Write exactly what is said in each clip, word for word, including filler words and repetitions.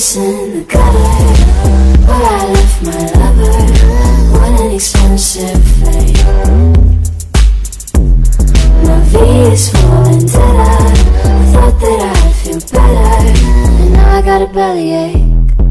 it's in the gutter where I left my lover. What an expensive thing. My V is for vendetta. I thought that I'd feel better, and now I got a bellyache.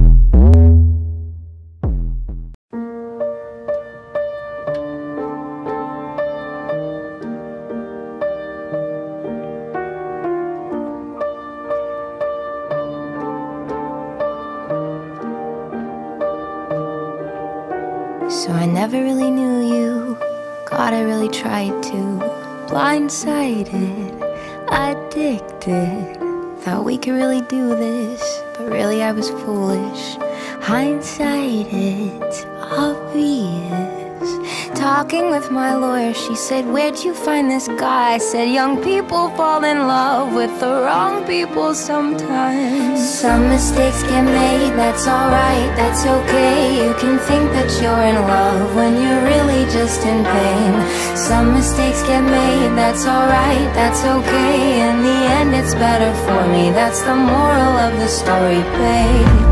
So I never really knew you. God, I really tried to. Blindsided, addicted. Thought we could really do this, but really I was foolish. Hindsight, it's obvious. Talking with my lawyer, she said, where'd you find this guy? I said, young people fall in love with the wrong people sometimes. Some mistakes get made, that's alright, that's okay. You can think that you're in love when you're really just in pain. Some mistakes get made, that's alright, that's okay. In the end it's better for me, that's the moral of the story, babe.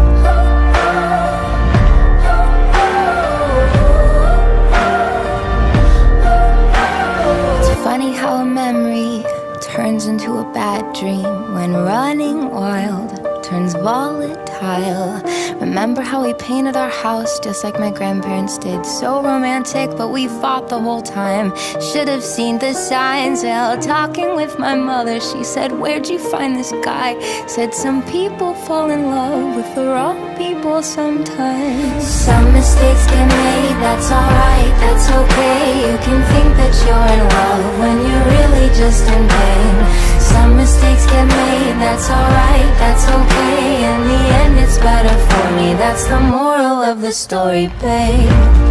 Funny how a memory turns into a bad dream when running wild turns volatile. Remember how we painted our house just like my grandparents did? So romantic, but we fought the whole time. Should have seen the signs. Well, talking with my mother, she said, where'd you find this guy? Said, some people fall in love with the wrong people sometimes. Some mistakes get made, that's alright, that's okay. You can think that you're in love when you're really just in pain. Some mistakes get made, that's alright, that's okay. In the end it's better for me, that's the moral of the story, babe.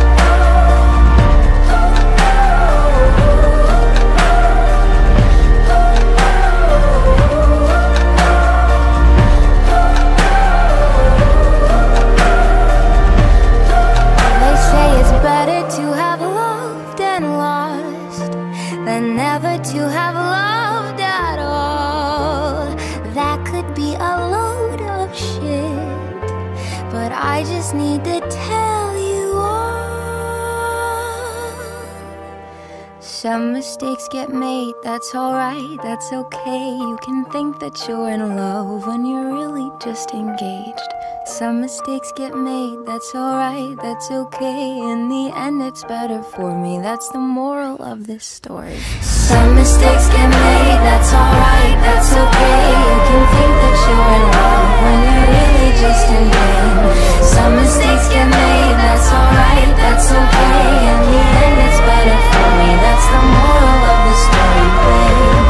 I just need to tell you all. Some mistakes get made, that's alright, that's okay. You can think that you're in love when you're really just engaged. Some mistakes get made, that's alright, that's okay. In the end it's better for me, that's the moral of this story. Some mistakes get made, that's alright, that's okay. You can think that you're in love when you're really just in pain. Some mistakes get made, that's alright, that's okay. In the end it's better for me, that's the moral of the story, babe.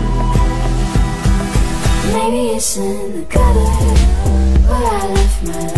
Maybe it's in the gutter where I left my life.